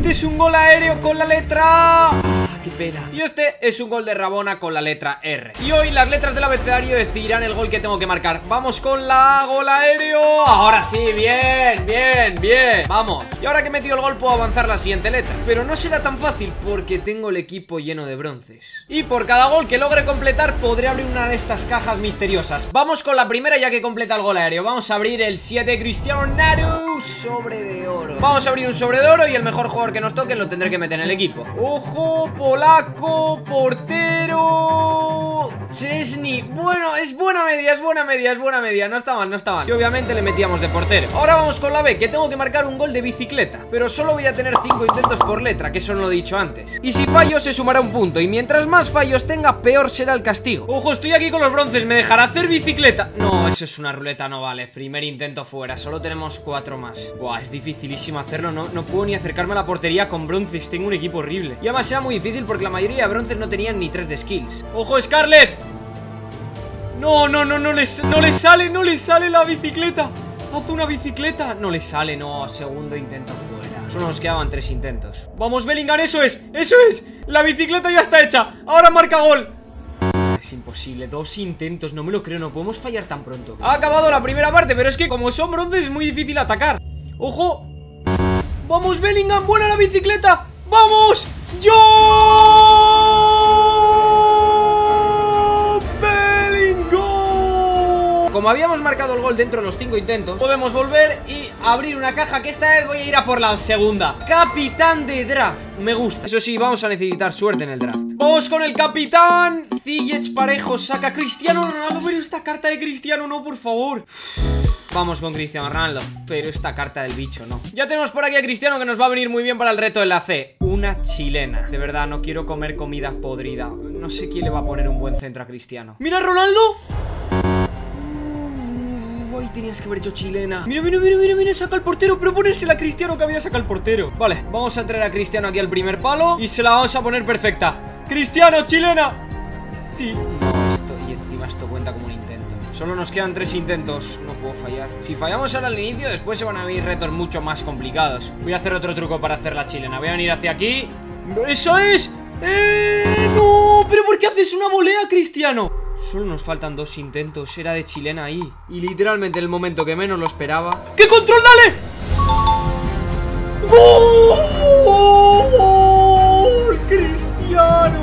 Este es un gol aéreo con la letra... qué pena. Y este es un gol de Rabona con la letra R. Y hoy las letras del abecedario decidirán el gol que tengo que marcar. Vamos con la A, gol aéreo. Ahora sí, bien, bien, bien. Vamos. Y ahora que he metido el gol puedo avanzar la siguiente letra. Pero no será tan fácil porque tengo el equipo lleno de bronces. Y por cada gol que logre completar podré abrir una de estas cajas misteriosas. Vamos con la primera ya que completa el gol aéreo. Vamos a abrir el 7 Cristiano Ronaldo, sobre de oro. Vamos a abrir un sobre de oro y el mejor jugador que nos toque lo tendré que meter en el equipo. ¡Ojo! Polaco, portero Chesney. Bueno, es buena media, es buena media, es buena media. No está mal, no está mal. Y obviamente le metíamos de portero. Ahora vamos con la B, que tengo que marcar un gol de bicicleta. Pero solo voy a tener 5 intentos por letra, que eso no lo he dicho antes. Y si fallo se sumará un punto. Y mientras más fallos tenga, peor será el castigo. Ojo, estoy aquí con los bronces. ¿Me dejará hacer bicicleta? No, eso es una ruleta, no vale. Primer intento fuera, solo tenemos 4 más. Buah, es dificilísimo hacerlo. No puedo ni acercarme a la portería con bronces. Tengo un equipo horrible. Y además sea muy difícil porque la mayoría de bronces no tenían ni 3 de skills. ¡Ojo, Scarlett! No le sale la bicicleta. Haz una bicicleta. No le sale, no, segundo intento fuera. Solo nos quedaban 3 intentos. Vamos, Bellingham, eso es. La bicicleta ya está hecha. Ahora marca gol. Es imposible, 2 intentos, no me lo creo, no podemos fallar tan pronto. Ha acabado la primera parte, pero es que como son bronces es muy difícil atacar. ¡Ojo! ¡Vamos, Bellingham! ¡Buena la bicicleta! ¡Vamos! ¡Yo! ¡Bellingham! Como habíamos marcado el gol dentro de los 5 intentos, podemos volver y abrir una caja que esta vez voy a ir a por la segunda. Capitán de draft, me gusta. Eso sí, vamos a necesitar suerte en el draft. Vamos con el capitán. Ziyech Parejo saca Cristiano Ronaldo. Pero esta carta de Cristiano no, por favor. Vamos con Cristiano Ronaldo, pero esta carta del bicho no. Ya tenemos por aquí a Cristiano, que nos va a venir muy bien para el reto de la C. Una chilena. De verdad, no quiero comer comida podrida. No sé quién le va a poner un buen centro a Cristiano. ¡Mira, Ronaldo! Ay, tenías que haber hecho chilena. Mira, saca el portero. Pero ponérsela a Cristiano, que había sacado el portero. Vale, vamos a traer a Cristiano aquí al primer palo y se la vamos a poner perfecta. ¡Cristiano, chilena! Sí. No, y encima esto cuenta como un intento. Solo nos quedan 3 intentos. No puedo fallar. Si fallamos ahora al inicio, después se van a venir retos mucho más complicados. Voy a hacer otro truco para hacer la chilena. Voy a venir hacia aquí. ¡Eso es! ¡No! ¿Pero por qué haces una volea, Cristiano? Solo nos faltan 2 intentos. Era de chilena ahí. Y literalmente en el momento que menos lo esperaba. ¡Qué control, dale! ¡Gol! ¡Cristiano!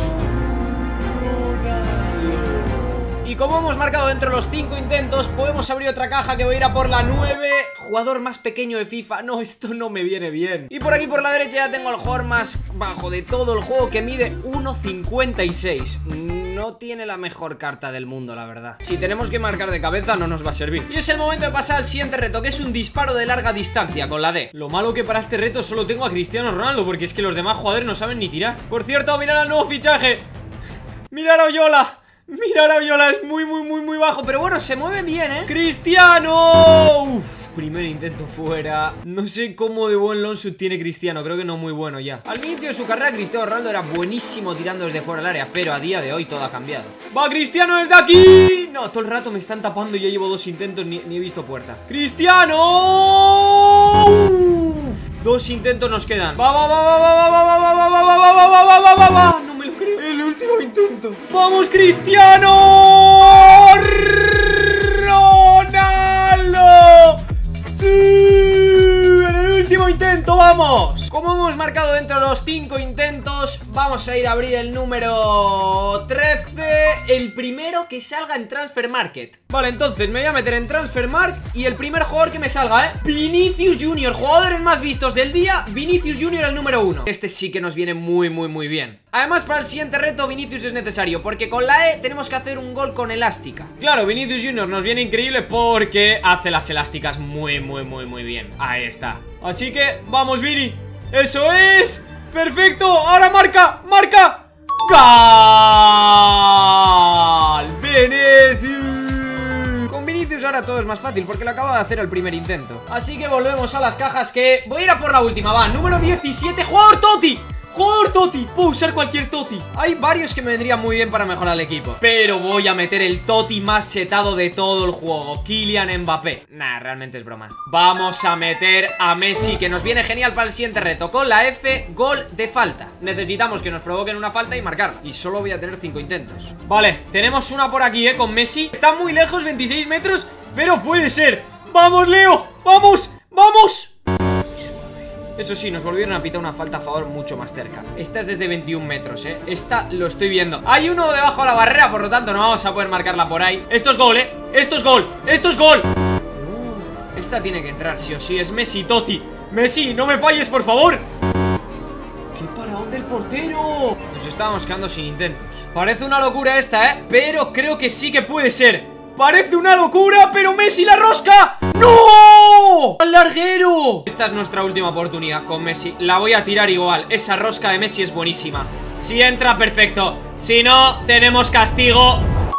Y como hemos marcado dentro de los 5 intentos, podemos abrir otra caja que voy a ir a por la 9. Jugador más pequeño de FIFA. No, esto no me viene bien. Y por aquí por la derecha ya tengo al jugador más bajo de todo el juego, que mide 1,56. No tiene la mejor carta del mundo, la verdad. Si tenemos que marcar de cabeza no nos va a servir. Y es el momento de pasar al siguiente reto, que es un disparo de larga distancia con la D. Lo malo que para este reto solo tengo a Cristiano Ronaldo, porque es que los demás jugadores no saben ni tirar. Por cierto, mirad al nuevo fichaje. Mirad a Oyola. Mira, la Viola es muy bajo. Pero bueno, se mueve bien, ¿eh? ¡Cristiano! Uf, primer intento fuera. No sé cómo de buen long shoot tiene Cristiano. Creo que no muy bueno ya. Al inicio de su carrera, Cristiano Ronaldo era buenísimo tirando desde fuera del área, pero a día de hoy todo ha cambiado. ¡Va, Cristiano desde aquí! No, todo el rato me están tapando y ya llevo 2 intentos, ni he visto puerta. ¡Cristiano! Uf, 2 intentos nos quedan. ¡Va! No me lo creo. El último intento. ¡Vamos, Cristiano Ronaldo! ¡Sí! En el último intento, vamos. Como hemos marcado dentro de los 5 intentos, vamos a ir a abrir el número 13. El primero que salga en Transfer Market. Vale, entonces me voy a meter en Transfer Market y el primer jugador que me salga, Vinicius Junior. Jugadores más vistos del día, Vinicius Junior el número 1. Este sí que nos viene muy bien. Además, para el siguiente reto Vinicius es necesario, porque con la E tenemos que hacer un gol con elástica. Claro, Vinicius Junior nos viene increíble porque hace las elásticas muy bien. Ahí está. Así que, vamos, Vini. ¡Eso es! ¡Perfecto! ¡Ahora marca! ¡Gol! ¡Vinicius! Con Vinicius ahora todo es más fácil porque lo acaba de hacer al primer intento. Así que volvemos a las cajas, que voy a ir a por la última. Va, número 17, jugador Totti. Jugador Toti, puedo usar cualquier Toti. Hay varios que me vendrían muy bien para mejorar el equipo, pero voy a meter el Toti más chetado de todo el juego, Kylian Mbappé. Nah, realmente es broma. Vamos a meter a Messi, que nos viene genial para el siguiente reto. Con la F, gol de falta. Necesitamos que nos provoquen una falta y marcarla. Y solo voy a tener 5 intentos. Vale, tenemos una por aquí, con Messi. Está muy lejos, 26 metros, pero puede ser. ¡Vamos, Leo! ¡Vamos! ¡Vamos! Eso sí, nos volvieron a pitar una falta a favor mucho más cerca. Esta es desde 21 metros, Esta lo estoy viendo. Hay uno debajo de la barrera, por lo tanto no vamos a poder marcarla por ahí. Esto es gol, Esto es gol. Esto es gol. Esta tiene que entrar, sí o sí. Es Messi, Toti. Messi, no me falles, por favor. ¡Qué paraón del portero! Nos estábamos quedando sin intentos. Parece una locura esta, pero creo que sí que puede ser. Parece una locura, pero Messi la rosca. ¡No! ¡Al larguero! Esta es nuestra última oportunidad con Messi. La voy a tirar igual. Esa rosca de Messi es buenísima. Si entra, perfecto. Si no, tenemos castigo.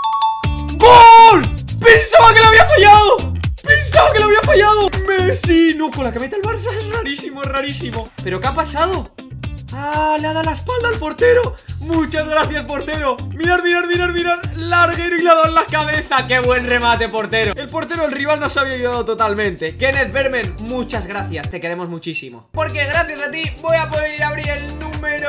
¡Gol! ¡Pensaba que lo había fallado! ¡Pensaba que lo había fallado! ¡Messi! No, con la camiseta del Barça es rarísimo, es rarísimo. ¿Pero qué ha pasado? ¡Ah! Le ha dado la espalda al portero. Muchas gracias, portero. Mirad, mirad, mirad, mirad. Larguero y le ha dado en la cabeza. ¡Qué buen remate, portero! El portero del rival nos había ayudado totalmente. Kenneth Vermen, muchas gracias. Te queremos muchísimo. Porque gracias a ti voy a poder ir a abrir el número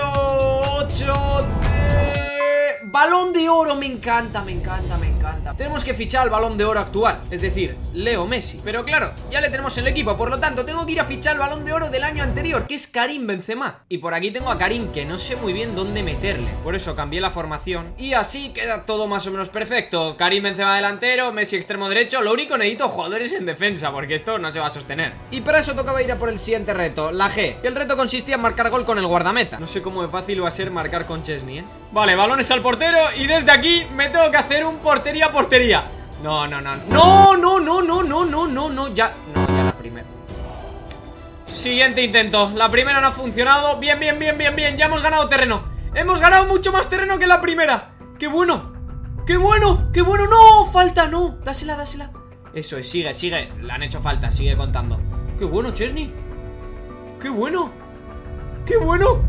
8 de... Balón de Oro. Me encanta, me encanta, me encanta. Tenemos que fichar al Balón de Oro actual, es decir, Leo Messi. Pero claro, ya le tenemos en el equipo. Por lo tanto, tengo que ir a fichar el Balón de Oro del año anterior, que es Karim Benzema. Y por aquí tengo a Karim, que no sé muy bien dónde meterle. Por eso cambié la formación y así queda todo más o menos perfecto. Karim Benzema delantero, Messi extremo derecho. Lo único, necesito jugadores en defensa, porque esto no se va a sostener. Y para eso tocaba ir a por el siguiente reto, la G, que el reto consistía en marcar gol con el guardameta. No sé cómo de fácil va a ser marcar con Chesney, Vale, balones al portero y desde aquí me tengo que hacer un portería a portería. No, no, no, no, no, no, no, no, no, no, no, ya la primera. Siguiente intento, la primera no ha funcionado. Bien, bien, bien, bien, bien, ya hemos ganado terreno. Hemos ganado mucho más terreno que la primera. ¡Qué bueno! ¡Qué bueno! ¡Qué bueno! ¡No! ¡Falta! ¡No! Dásela, dásela. Eso es, sigue, sigue. Le han hecho falta, sigue contando. ¡Qué bueno, Chesney! ¡Qué bueno! ¡Qué bueno!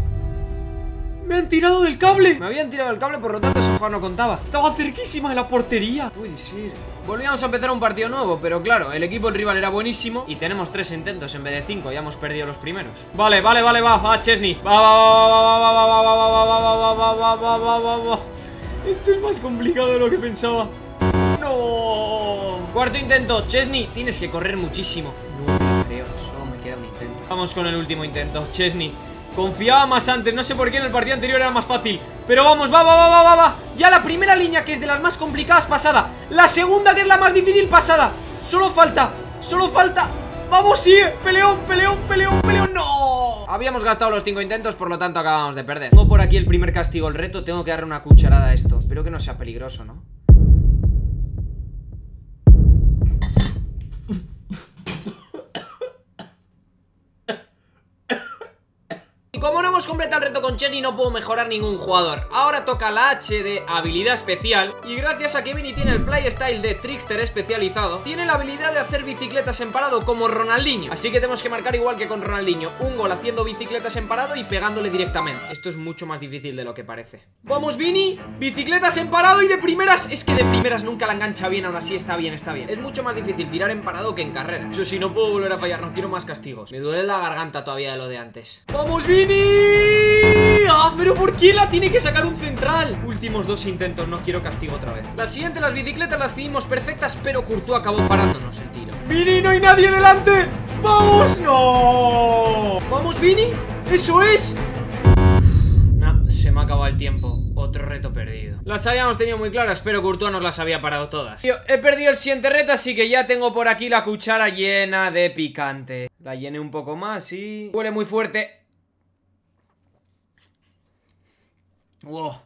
¡Me han tirado del cable! Me habían tirado del cable, por lo tanto ese juego no contaba. Estaba cerquísima de la portería. Puede ser. Volvíamos a empezar un partido nuevo, pero claro, el equipo del rival era buenísimo y tenemos 3 intentos en vez de 5. Ya hemos perdido los primeros. Vale, vale, vale, va, Chesney. Va. Esto es más complicado de lo que pensaba. No. Cuarto intento, Chesney, tienes que correr muchísimo. No me creo, solo me queda un intento. Vamos con el último intento, Chesney. Confiaba más antes, no sé por qué en el partido anterior era más fácil. Pero vamos, va. Ya la primera línea, que es de las más complicadas, pasada. La segunda, que es la más difícil, pasada. Solo falta. Vamos, sigue, peleón, no. Habíamos gastado los 5 intentos, por lo tanto acabamos de perder. Tengo por aquí el primer castigo, el reto. Tengo que darle una cucharada a esto. Espero que no sea peligroso, ¿no? Y como no hemos completado el reto con Chesney, no puedo mejorar ningún jugador. Ahora toca la H de habilidad especial. Y gracias a que Vini tiene el playstyle de trickster especializado, tiene la habilidad de hacer bicicletas en parado como Ronaldinho. Así que tenemos que marcar igual que con Ronaldinho, un gol haciendo bicicletas en parado y pegándole directamente. Esto es mucho más difícil de lo que parece. Vamos, Vini, bicicletas en parado y de primeras. Es que de primeras nunca la engancha bien, aún así está bien, está bien. Es mucho más difícil tirar en parado que en carrera. Eso sí, no puedo volver a fallar, no quiero más castigos. Me duele la garganta todavía de lo de antes. ¡Vamos, Vini! ¡Ah! ¿Pero por qué la tiene que sacar un central? Últimos 2 intentos, no quiero castigo otra vez. La siguiente, las bicicletas las decidimos perfectas, pero Courtois acabó parándonos el tiro. ¡Vini, no hay nadie delante! ¡Vamos! ¡No! ¡Vamos, Vini! ¡Eso es! Nah, se me ha acabado el tiempo. Otro reto perdido. Las habíamos tenido muy claras, pero Courtois nos las había parado todas. Yo he perdido el siguiente reto, así que ya tengo por aquí la cuchara llena de picante. La llené un poco más y... huele muy fuerte. Wow.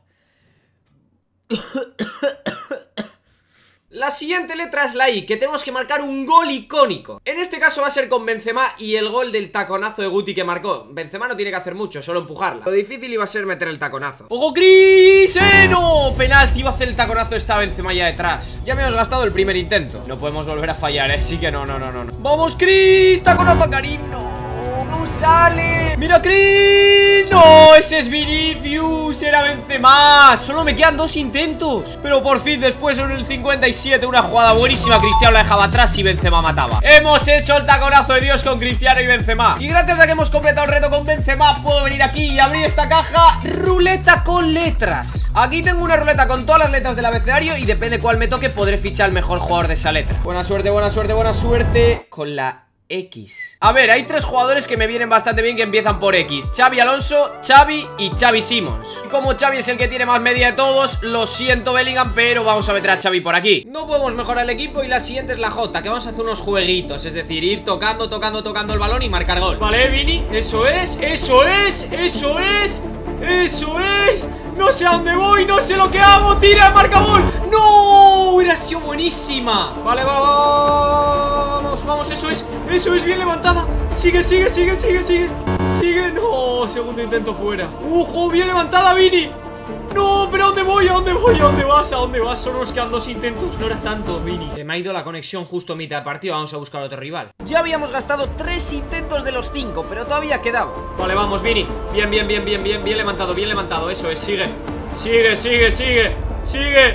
La siguiente letra es la I, que tenemos que marcar un gol icónico. En este caso va a ser con Benzema y el gol del taconazo de Guti que marcó. Benzema no tiene que hacer mucho, solo empujarla. Lo difícil iba a ser meter el taconazo. ¡Ojo, Cris! ¡No! Penalti, iba a hacer el taconazo, está Benzema ya detrás. Ya me hemos gastado el primer intento. No podemos volver a fallar, así que no. ¡Vamos, Cris! ¡Taconazo a Karim! ¡No! ¡No sale! ¡Mira, Cris! ¡No! ¡Ese es Vinicius! ¡Era Benzema! Solo me quedan 2 intentos. Pero por fin, después en el 57, una jugada buenísima, Cristiano la dejaba atrás y Benzema mataba. Hemos hecho el taconazo de Dios con Cristiano y Benzema. Y gracias a que hemos completado el reto con Benzema, puedo venir aquí y abrir esta caja. Ruleta con letras. Aquí tengo una ruleta con todas las letras del abecedario y depende cuál me toque, podré fichar al mejor jugador de esa letra. Buena suerte, buena suerte, buena suerte. Con la X. A ver, hay 3 jugadores que me vienen bastante bien que empiezan por X: Xavi Alonso, Xavi y Xavi Simons. Y como Xavi es el que tiene más media de todos, lo siento Bellingham, pero vamos a meter a Xavi por aquí. No podemos mejorar el equipo y la siguiente es la J, que vamos a hacer unos jueguitos, es decir, ir tocando el balón y marcar gol. Vale, Vini, eso es, eso es, eso es, eso es. No sé a dónde voy, no sé lo que hago. Tira, marca gol. ¡No! Hubiera sido buenísima. Vale, vamos, vamos, eso es, bien levantada. Sigue, sigue, sigue, sigue, sigue. Sigue, no, segundo intento fuera. ¡Ojo, bien levantada, Vini! No, pero ¿a dónde voy? ¿A dónde voy? ¿A dónde vas? ¿A dónde vas? Solo nos quedan 2 intentos. No era tanto, Vini. Se me ha ido la conexión justo a mitad de partido. Vamos a buscar otro rival. Ya habíamos gastado 3 intentos de los 5, pero todavía quedaba. Vale, vamos, Vini. Bien, bien, bien, bien, bien. Bien levantado, bien levantado. Eso es, sigue. Sigue, sigue, sigue. Sigue.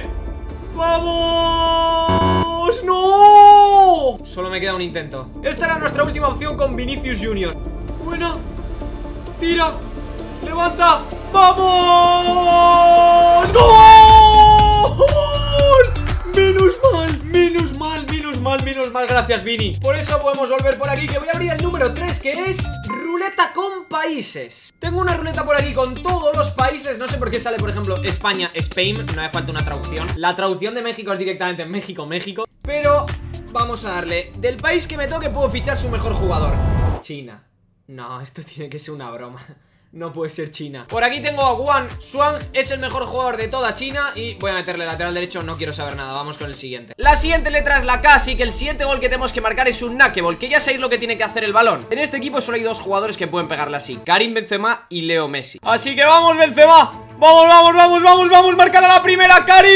¡Vamos! ¡No! Solo me queda un intento. Esta era nuestra última opción con Vinicius Junior. Buena. Tira. Levanta. ¡Vamos! ¡Gol! Menos mal, menos mal, menos mal, menos mal. Gracias, Vini. Por eso podemos volver por aquí, que voy a abrir el número 3, que es ruleta con países. Tengo una ruleta por aquí con todos los países. No sé por qué sale, por ejemplo, España, Spain. No hace falta una traducción. La traducción de México es directamente México, México. Pero vamos a darle. Del país que me toque puedo fichar su mejor jugador. China. No, esto tiene que ser una broma. No puede ser China. Por aquí tengo a Wang Xuan, es el mejor jugador de toda China. Y voy a meterle lateral derecho, no quiero saber nada. Vamos con el siguiente. La siguiente letra es la K, así que el siguiente gol que tenemos que marcar es un knuckleball, que ya sabéis lo que tiene que hacer el balón. En este equipo solo hay 2 jugadores que pueden pegarle así: Karim Benzema y Leo Messi. Así que vamos, Benzema. Vamos, vamos, vamos, vamos, vamos. Marcala la primera, Karim.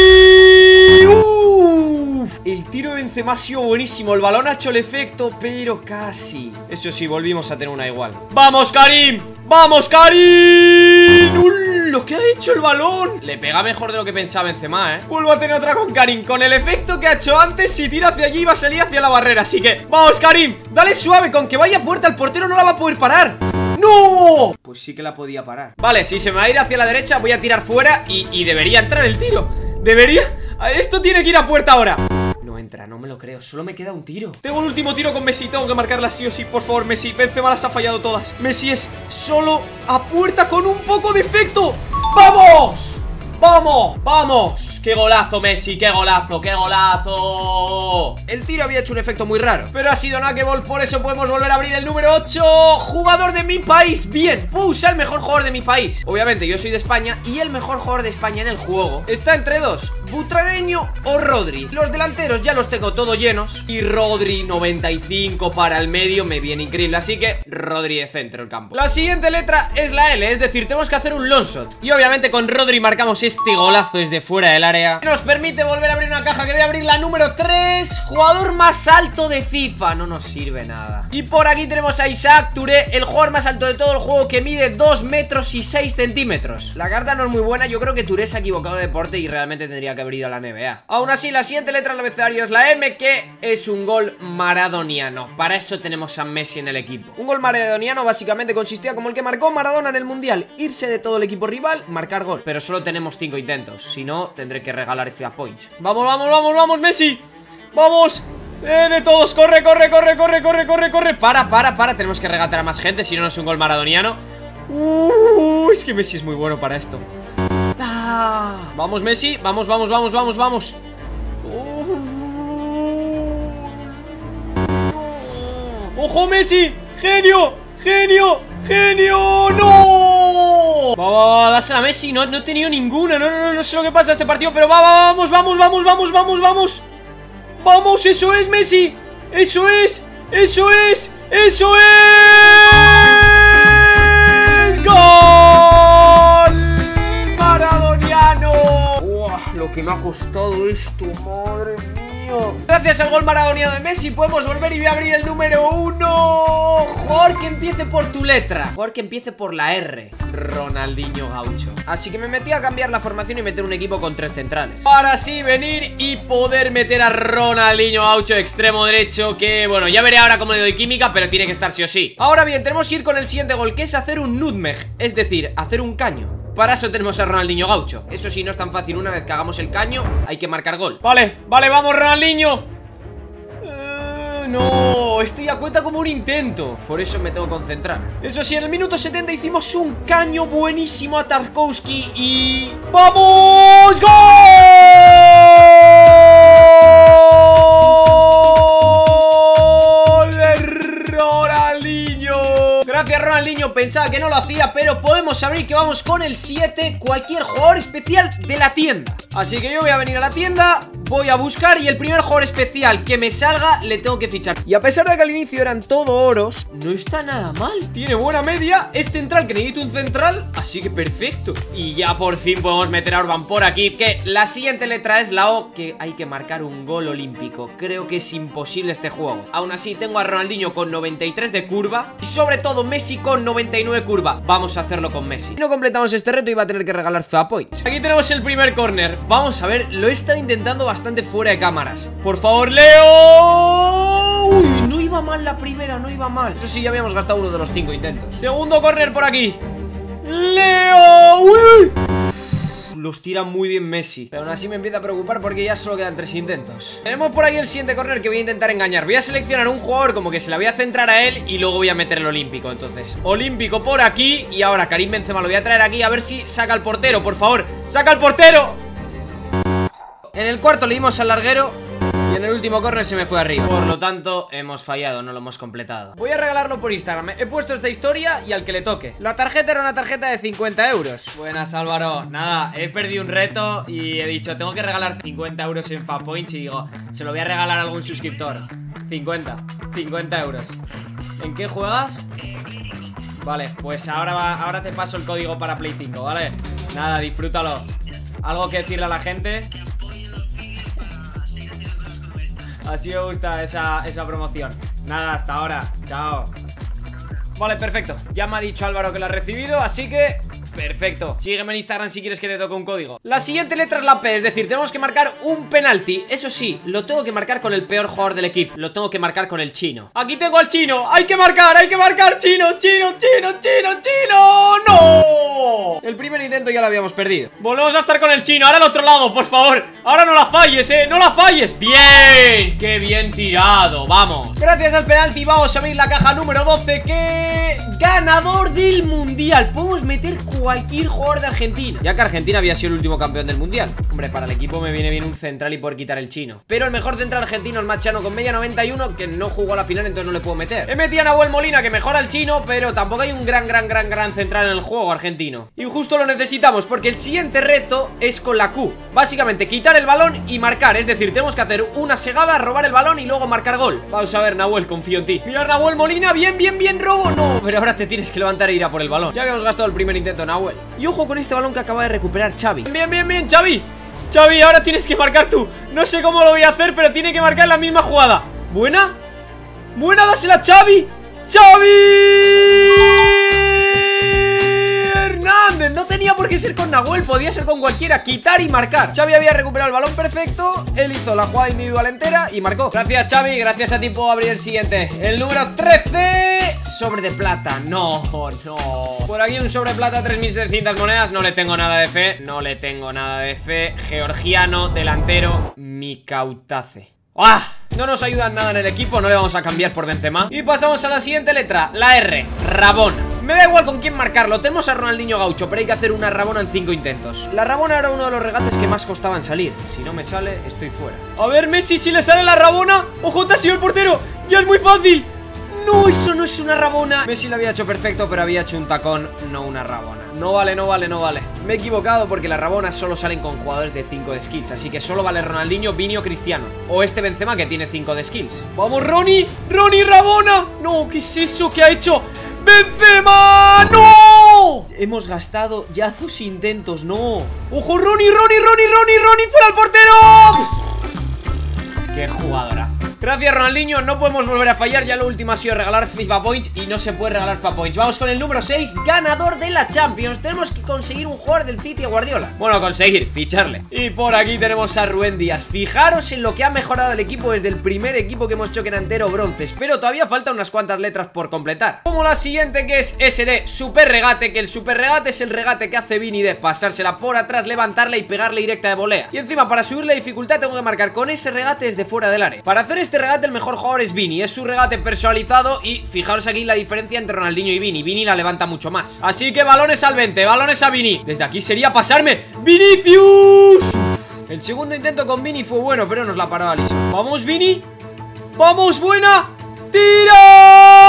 El tiro de Benzema ha sido buenísimo. El balón ha hecho el efecto, pero casi. Eso sí, volvimos a tener una igual. ¡Vamos, Karim! ¡Vamos, Karim! Lo que ha hecho el balón. Le pega mejor de lo que pensaba Benzema, Vuelvo a tener otra con Karim. Con el efecto que ha hecho antes, si tira hacia allí va a salir hacia la barrera. Así que, vamos, Karim. Dale suave, con que vaya a puerta. El portero no la va a poder parar. ¡No! Pues sí que la podía parar. Vale, si se me va a ir hacia la derecha, voy a tirar fuera y debería entrar el tiro. Debería... Esto tiene que ir a puerta ahora. No entra, no me lo creo, solo me queda un tiro. Tengo el último tiro con Messi, tengo que marcarla sí o sí. Por favor, Messi, Benzema las ha fallado todas. Messi es solo a puerta con un poco de efecto. ¡Vamos! ¡Vamos! ¡Vamos! ¡Qué golazo, Messi! ¡Qué golazo! ¡Qué golazo! El tiro había hecho un efecto muy raro, pero ha sido knuckleball, por eso podemos volver a abrir el número 8. Jugador de mi país. Bien, puedo usar el mejor jugador de mi país. Obviamente yo soy de España y el mejor jugador de España en el juego está entre 2: Butragueño o Rodri. Los delanteros ya los tengo todos llenos y Rodri 95 para el medio me viene increíble, así que Rodri de centro el campo. La siguiente letra es la L, es decir, tenemos que hacer un long shot. Y obviamente con Rodri marcamos este golazo desde fuera del área. Nos permite volver a abrir una caja, que voy a abrir la número 3. Jugador más alto de FIFA. No nos sirve nada. Y por aquí tenemos a Isaac Touré, el jugador más alto de todo el juego, que mide 2 metros y 6 centímetros. La carta no es muy buena, yo creo que Touré se ha equivocado de deporte y realmente tendría que haber ido a la NBA. Aún así, la siguiente letra del abecedario es la M, que es un gol maradoniano. Para eso tenemos a Messi en el equipo. Un gol maradoniano básicamente consistía como el que marcó Maradona en el Mundial: irse de todo el equipo rival, marcar gol. Pero solo tenemos 5 intentos, si no tendré que regalar FA Points. ¡Vamos, vamos, vamos, vamos, Messi! ¡Vamos! De todos, corre, corre, corre, corre, corre, corre, corre. Para, tenemos que regatear a más gente, si no, no es un gol maradoniano. Es que Messi es muy bueno para esto. Vamos, Messi, vamos, vamos, vamos, vamos, vamos. ¡Ojo, Messi! ¡Genio! ¡Genio! ¡Genio! ¡No! Va, dásela a Messi. No he tenido ninguna. No sé lo que pasa este partido, pero vamos, vamos, vamos, vamos, vamos, vamos. Vamos, eso es, Messi. Eso es, eso es, eso es. ¡Gol! Maradoniano. Lo que me ha costado esto, madre mía. Gracias Gracias al gol maradoniano de Messi podemos volver y voy a abrir el número 1. Jugador que empiece por tu letra. Jugador que empiece por la R. Ronaldinho Gaucho. Así que me metí a cambiar la formación y meter un equipo con 3 centrales. Para así venir y poder meter a Ronaldinho Gaucho extremo derecho. Que bueno, ya veré ahora cómo le doy química, pero tiene que estar sí o sí. Ahora bien, tenemos que ir con el siguiente gol, que es hacer un nutmeg, es decir, hacer un caño. Para eso tenemos a Ronaldinho Gaucho. Eso sí, no es tan fácil. Una vez que hagamos el caño, hay que marcar gol. Vale, vamos Ronaldinho. No, esto ya cuenta como un intento. Por eso me tengo que concentrar. Eso sí, en el minuto 70 hicimos un caño buenísimo a Tarkowski y... ¡vamos! ¡Gol! Gracias Ronaldinho, pensaba que no lo hacía, pero podemos abrir que vamos con el 7, cualquier jugador especial de la tienda. Así que yo voy a venir a la tienda, voy a buscar y el primer jugador especial que me salga le tengo que fichar. Y a pesar de que al inicio eran todo oros, no está nada mal. Tiene buena media, es central, que necesito un central, así que perfecto. Y ya por fin podemos meter a Orban por aquí, que la siguiente letra es la O, que hay que marcar un gol olímpico. Creo que es imposible este juego. Aún así tengo a Ronaldinho con 93 de curva y sobre todo Messi con 99 curva. Vamos a hacerlo con Messi. Si no completamos este reto iba a tener que regalar FA Points. Aquí tenemos el primer córner. Vamos a ver, lo he estado intentando bastante fuera de cámaras. Por favor, Leo. Uy, no iba mal la primera, no iba mal. Eso sí, ya habíamos gastado uno de los 5 intentos. Segundo córner por aquí. Leo. Uy. Los tira muy bien Messi, pero aún así me empieza a preocupar porque ya solo quedan 3 intentos. Tenemos por ahí el siguiente córner que voy a intentar engañar. Voy a seleccionar un jugador como que se la voy a centrar a él y luego voy a meter el olímpico. Entonces, olímpico por aquí. Y ahora Karim Benzema lo voy a traer aquí a ver si saca al portero, por favor. ¡Saca al portero! En el cuarto le dimos al larguero y en el último córner se me fue arriba. Por lo tanto, hemos fallado, no lo hemos completado. Voy a regalarlo por Instagram. He puesto esta historia y al que le toque. La tarjeta era una tarjeta de 50 euros. Buenas, Álvaro. Nada, he perdido un reto y he dicho, tengo que regalar 50 euros en FA Points. Y digo, se lo voy a regalar a algún suscriptor. 50 euros. ¿En qué juegas? Vale, pues ahora te paso el código para Play 5, ¿vale? Nada, disfrútalo. ¿Algo que decirle a la gente? Así me gusta esa promoción. Nada, hasta ahora, chao. Vale, perfecto, ya me ha dicho Álvaro que lo ha recibido, así que... perfecto, sígueme en Instagram si quieres que te toque un código. La siguiente letra es la P, es decir, tenemos que marcar un penalti. Eso sí, lo tengo que marcar con el peor jugador del equipo. Lo tengo que marcar con el chino. Aquí tengo al chino, hay que marcar, chino. ¡No! El primer intento ya lo habíamos perdido. Volvemos a estar con el chino, ahora al otro lado, por favor. Ahora no la falles, no la falles. Bien, qué bien tirado, vamos. Gracias al penalti vamos a abrir la caja número 12, que... ganador del mundial. Podemos meter cualquier jugador de Argentina, ya que Argentina había sido el último campeón del mundial. Hombre, para el equipo me viene bien un central y poder quitar el chino. Pero el mejor central argentino es Machano con media 91, que no jugó a la final, entonces no le puedo meter. He metido a Nahuel Molina, que mejora el chino, pero tampoco hay un gran central en el juego argentino. Y justo lo necesitamos, porque el siguiente reto es con la Q. Básicamente, quitar el balón y marcar. Es decir, tenemos que hacer una segada, robar el balón y luego marcar gol. Vamos a ver, Nahuel, confío en ti. Mira, Nahuel Molina, bien, robo. No, pero ahora te tienes que levantar e ir a por el balón. Ya habíamos gastado el primer intento, Nahuel. Y ojo con este balón que acaba de recuperar Xavi. Bien, Xavi. Xavi, ahora tienes que marcar tú. No sé cómo lo voy a hacer, pero tiene que marcar la misma jugada. Buena, dásela a Xavi. Hernández, no tenía por qué ser con Nahuel, podía ser con cualquiera, quitar y marcar. Xavi había recuperado el balón perfecto, él hizo la jugada individual entera y marcó. Gracias, Xavi, gracias a ti puedo abrir el siguiente. El número 13, sobre de plata. No. Por aquí un sobre de plata, 3700 monedas. No le tengo nada de fe. Georgiano, delantero, Mikautace. ¡Ah! No nos ayuda en nada en el equipo, no le vamos a cambiar por Benzema. Y pasamos a la siguiente letra, la R, Rabona. Me da igual con quién marcarlo, tenemos a Ronaldinho Gaucho, pero hay que hacer una Rabona en 5 intentos. La Rabona era uno de los regates que más costaban salir. Si no me sale, estoy fuera. A ver, Messi, si le sale la Rabona. ¡Ojo, te ha sido el portero! ¡Ya es muy fácil! No, eso no es una Rabona. Messi lo había hecho perfecto, pero había hecho un tacón, no una Rabona. No vale. Me he equivocado porque las Rabonas solo salen con jugadores de 5 de skills. Así que solo vale Ronaldinho, Vini o Cristiano. O este Benzema que tiene 5 de skills. ¡Vamos, Ronnie! Rabona! No, ¿qué es eso que ha hecho Benzema? ¡No! Hemos gastado ya 2 intentos, no. ¡Ojo, Ronnie! ¡Fuera al portero! Qué jugadorazo. Gracias, Ronaldinho, no podemos volver a fallar. Ya lo último ha sido regalar FIFA Points y no se puede regalar FIFA Points. Vamos con el número 6, ganador de la Champions. Tenemos que conseguir un jugador del City a Guardiola. Bueno, conseguir, ficharle. Y por aquí tenemos a Rubén Díaz. Fijaros en lo que ha mejorado el equipo desde el primer equipo que hemos hecho, que era entero bronces, pero todavía faltan unas cuantas letras por completar. Como la siguiente, que es SD, super regate, que el super regate es el regate que hace Vini de pasársela por atrás, levantarla y pegarle directa de volea. Y encima, para subir la dificultad tengo que marcar con ese regate desde fuera del área. Para hacer este regate el mejor jugador es Vini, es su regate personalizado. Y fijaros aquí la diferencia entre Ronaldinho y Vini. Vini la levanta mucho más. Así que balones al 20, balones a Vini. Desde aquí sería pasarme. ¡Vinicius! El segundo intento con Vini fue bueno, pero nos la paró Alisson. ¡Vamos, Vini! ¡Vamos, buena! ¡Tira!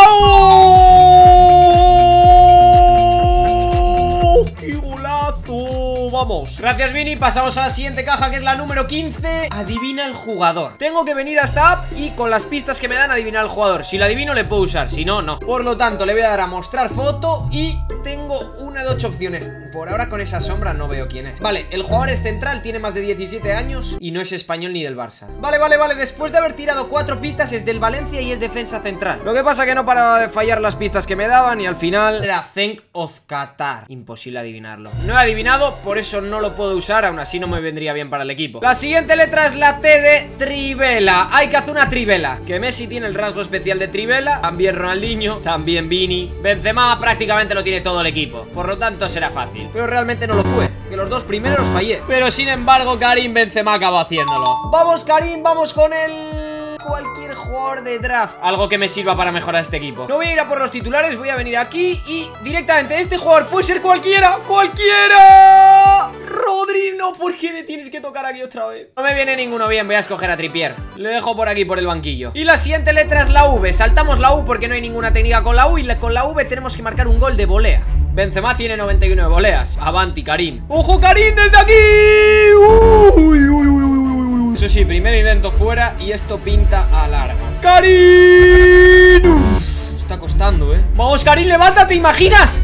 ¡Oh! ¡Qué golazo! Vamos. Gracias, Vini. Pasamos a la siguiente caja, que es la número 15. Adivina el jugador. Tengo que venir a esta app y con las pistas que me dan adivinar el jugador. Si la adivino le puedo usar, si no, no. Por lo tanto, le voy a dar a mostrar foto y tengo una de 8 opciones. Por ahora con esa sombra no veo quién es. Vale, el jugador es central, tiene más de 17 años y no es español ni del Barça. Vale, después de haber tirado 4 pistas es del Valencia y es defensa central. Lo que pasa que no paraba de fallar las pistas que me daban y al final era Cenk of Qatar. Imposible adivinarlo. No he adivinado, por eso no lo puedo usar, aún así no me vendría bien para el equipo. La siguiente letra es la T de Trivela. Hay que hacer una Trivela. Que Messi tiene el rasgo especial de Trivela, también Ronaldinho, también Vini. Benzema prácticamente lo tiene todo el equipo, por lo tanto será fácil. Pero realmente no lo fue, que los dos primeros los fallé. Pero sin embargo Karim Benzema acabó haciéndolo. Vamos, Karim, vamos con cualquier jugador de draft, algo que me sirva para mejorar este equipo. No voy a ir a por los titulares, voy a venir aquí y directamente este jugador puede ser cualquiera. ¡Cualquiera! Rodri, no, ¿por qué le tienes que tocar aquí otra vez? No me viene ninguno bien, voy a escoger a Trippier. Le dejo por aquí, por el banquillo. Y la siguiente letra es la V. Saltamos la U porque no hay ninguna técnica con la U. Y con la V tenemos que marcar un gol de volea. Benzema tiene 91 de voleas. Avanti, Karim. ¡Ojo, Karim, desde aquí! Eso sí, primer intento fuera y esto pinta a largo. ¡Karim! Está costando, Vamos, Karim, levántate, ¿te imaginas?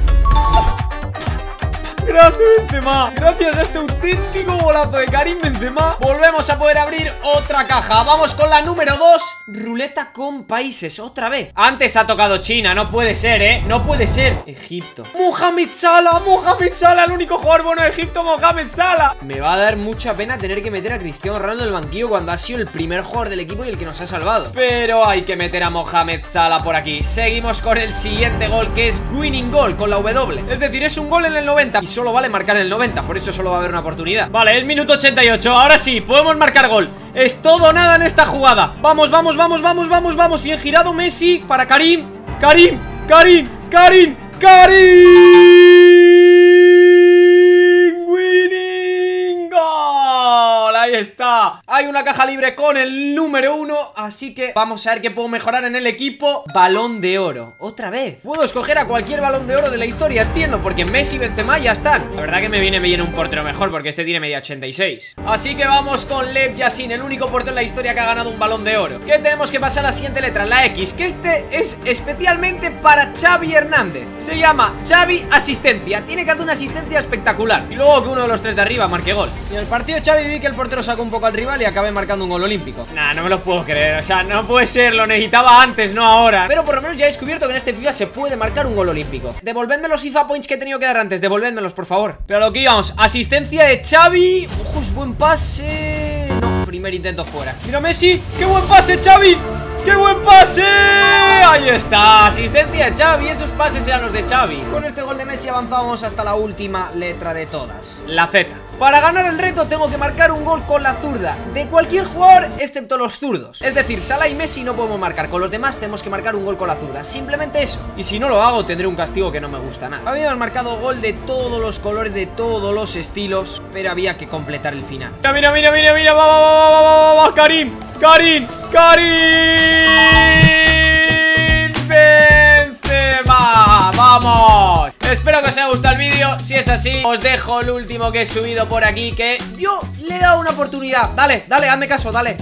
Grande Benzema. Gracias a este auténtico golazo de Karim Benzema volvemos a poder abrir otra caja. Vamos con la número 2. Ruleta con países, otra vez. Antes ha tocado China, no puede ser, no puede ser. Egipto. Mohamed Salah, el único jugador bueno de Egipto, Mohamed Salah. Me va a dar mucha pena tener que meter a Cristiano Ronaldo en el banquillo cuando ha sido el primer jugador del equipo y el que nos ha salvado. Pero hay que meter a Mohamed Salah por aquí. Seguimos con el siguiente gol, que es winning goal con la W. Es decir, es un gol en el 90 y solo vale marcar en el 90, por eso solo va a haber una oportunidad. Vale, es minuto 88, ahora sí, podemos marcar gol. Es todo o nada en esta jugada. Vamos, bien girado Messi para Karim. Karim. Winning goal. Ahí está. Hay una caja libre con el número 1, así que vamos a ver qué puedo mejorar en el equipo. Balón de oro, otra vez. Puedo escoger a cualquier balón de oro de la historia, entiendo, porque Messi y Benzema ya están. La verdad que me viene bien un portero mejor, porque este tiene media 86. Así que vamos con Lev Yashin, el único portero en la historia que ha ganado un balón de oro. Que tenemos que pasar a la siguiente letra, la X, que este es especialmente para Xavi Hernández. Se llama Xavi Asistencia. Tiene que hacer una asistencia espectacular y luego que uno de los 3 de arriba marque gol. Y en el partido de Xavi vi que el portero sacó un poco al rival y acabé marcando un gol olímpico. Nah, no me lo puedo creer, o sea, no puede ser, lo necesitaba antes, no ahora. Pero por lo menos ya he descubierto que en este FIFA se puede marcar un gol olímpico. Devolvedme los FIFA Points que he tenido que dar antes, devolvédmelos, por favor. Pero a lo que íbamos, asistencia de Xavi. Ojos, buen pase. No, primer intento fuera. Mira Messi, qué buen pase, Xavi. ¡Qué buen pase! Ahí está, asistencia de Xavi. Esos pases eran los de Xavi. Con este gol de Messi avanzamos hasta la última letra de todas, la Z. Para ganar el reto tengo que marcar un gol con la zurda de cualquier jugador excepto los zurdos. Es decir, Salah y Messi no podemos marcar. Con los demás tenemos que marcar un gol con la zurda, simplemente eso. Y si no lo hago tendré un castigo que no me gusta nada. Habíamos marcado gol de todos los colores, de todos los estilos, pero había que completar el final. Mira, va, Karim. Benzema, vamos. Espero que os haya gustado el vídeo. Si es así, os dejo el último que he subido por aquí, que yo le he dado una oportunidad. Dale, hazme caso, dale.